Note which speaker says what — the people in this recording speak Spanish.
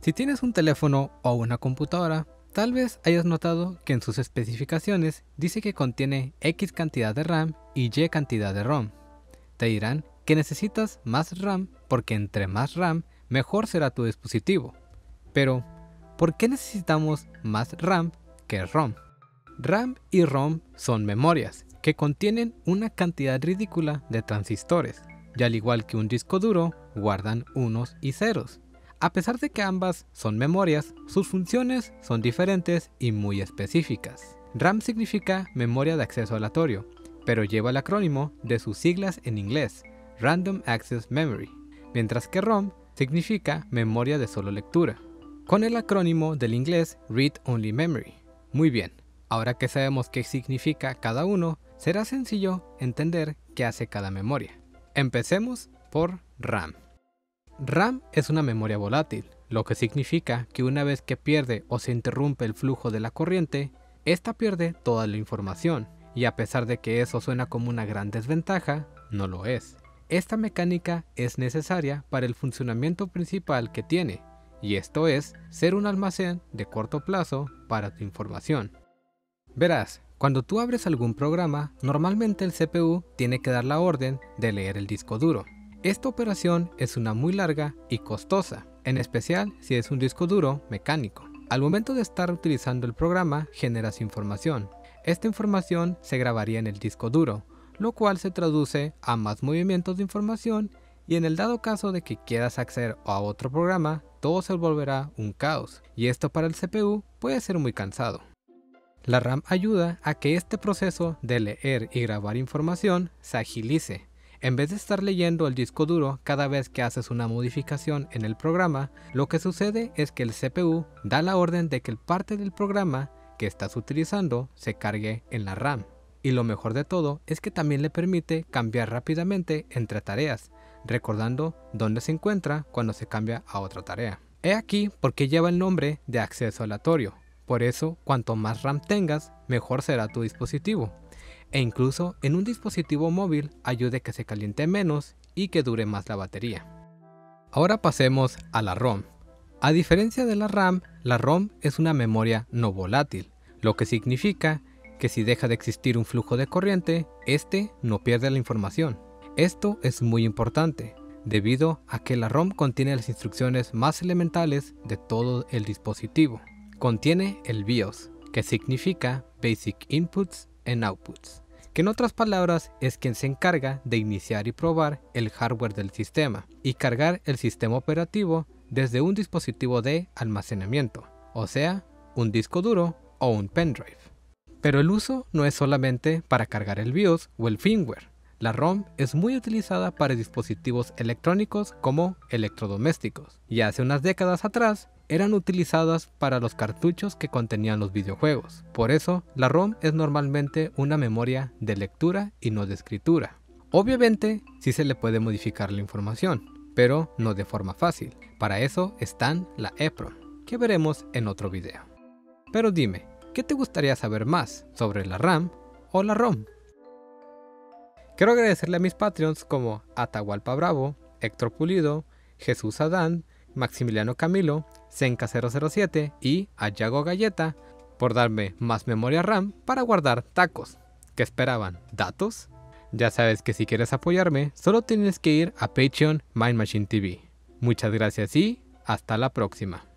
Speaker 1: Si tienes un teléfono o una computadora, tal vez hayas notado que en sus especificaciones dice que contiene X cantidad de RAM y Y cantidad de ROM. Te dirán que necesitas más RAM porque entre más RAM, mejor será tu dispositivo. Pero, ¿por qué necesitamos más RAM que ROM? RAM y ROM son memorias que contienen una cantidad ridícula de transistores, y al igual que un disco duro, guardan unos y ceros. A pesar de que ambas son memorias, sus funciones son diferentes y muy específicas. RAM significa memoria de acceso aleatorio, pero lleva el acrónimo de sus siglas en inglés, Random Access Memory, mientras que ROM significa memoria de solo lectura, con el acrónimo del inglés Read Only Memory. Muy bien, ahora que sabemos qué significa cada uno, será sencillo entender qué hace cada memoria. Empecemos por RAM. RAM es una memoria volátil, lo que significa que una vez que pierde o se interrumpe el flujo de la corriente, esta pierde toda la información, y a pesar de que eso suena como una gran desventaja, no lo es. Esta mecánica es necesaria para el funcionamiento principal que tiene, y esto es ser un almacén de corto plazo para tu información. Verás, cuando tú abres algún programa, normalmente el CPU tiene que dar la orden de leer el disco duro. Esta operación es una muy larga y costosa, en especial si es un disco duro mecánico. Al momento de estar utilizando el programa, generas información. Esta información se grabaría en el disco duro, lo cual se traduce a más movimientos de información, y en el dado caso de que quieras acceder a otro programa, todo se volverá un caos, y esto para el CPU puede ser muy cansado. La RAM ayuda a que este proceso de leer y grabar información se agilice. En vez de estar leyendo el disco duro cada vez que haces una modificación en el programa, lo que sucede es que el CPU da la orden de que el parte del programa que estás utilizando se cargue en la RAM. Y lo mejor de todo es que también le permite cambiar rápidamente entre tareas, recordando dónde se encuentra cuando se cambia a otra tarea. He aquí por qué lleva el nombre de acceso aleatorio. Por eso, cuanto más RAM tengas, mejor será tu dispositivo. E incluso en un dispositivo móvil ayude a que se caliente menos y que dure más la batería. Ahora pasemos a la ROM. A diferencia de la ROM es una memoria no volátil, lo que significa que si deja de existir un flujo de corriente, este no pierde la información. Esto es muy importante, debido a que la ROM contiene las instrucciones más elementales de todo el dispositivo. Contiene el BIOS, que significa Basic Inputs and Outputs, que en otras palabras es quien se encarga de iniciar y probar el hardware del sistema y cargar el sistema operativo desde un dispositivo de almacenamiento, o sea, un disco duro o un pendrive. Pero el uso no es solamente para cargar el BIOS o el firmware. La ROM es muy utilizada para dispositivos electrónicos como electrodomésticos, y hace unas décadas atrás eran utilizadas para los cartuchos que contenían los videojuegos. Por eso, la ROM es normalmente una memoria de lectura y no de escritura. Obviamente, sí se le puede modificar la información, pero no de forma fácil. Para eso están la EEPROM, que veremos en otro video. Pero dime, ¿qué te gustaría saber más sobre la RAM o la ROM? Quiero agradecerle a mis Patreons como Atahualpa Bravo, Héctor Pulido, Jesús Adán, Maximiliano Camilo, Zenka007 y a Yago Galleta por darme más memoria RAM para guardar tacos. ¿Qué esperaban? ¿Datos? Ya sabes que si quieres apoyarme, solo tienes que ir a Patreon Mind Machine TV. Muchas gracias y hasta la próxima.